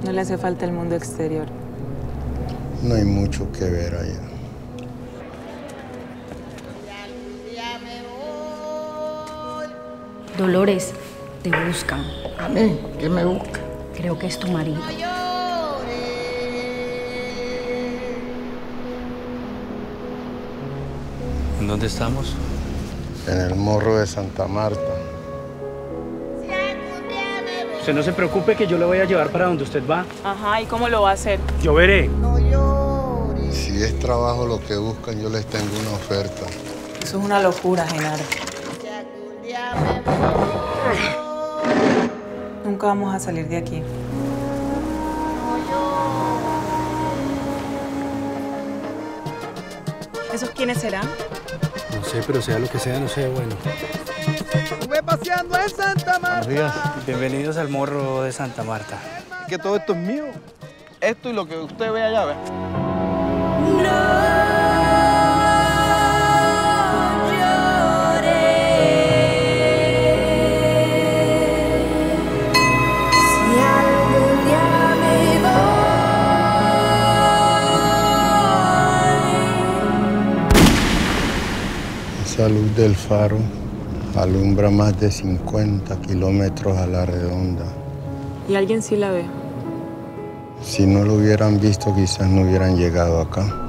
No le hace falta el mundo exterior. No hay mucho que ver allá. Dolores, te buscan. ¿A mí? ¿Quién me busca? Creo que es tu marido. ¿En dónde estamos? En el Morro de Santa Marta. Usted no se preocupe que yo le voy a llevar para donde usted va. Ajá, ¿y cómo lo va a hacer? Yo veré. Si es trabajo lo que buscan, yo les tengo una oferta. Eso es una locura, Genaro. Nunca vamos a salir de aquí. ¿Esos quiénes serán? No sé, pero sea lo que sea, no sea bueno. Estuve paseando en Santa Marta. Buenos días. Bienvenidos al Morro de Santa Marta. Que todo esto es mío. Esto y lo que usted ve allá, ¿ve? Esa luz del faro alumbra más de 50 kilómetros a la redonda. ¿Y alguien sí la ve? Si no lo hubieran visto, quizás no hubieran llegado acá.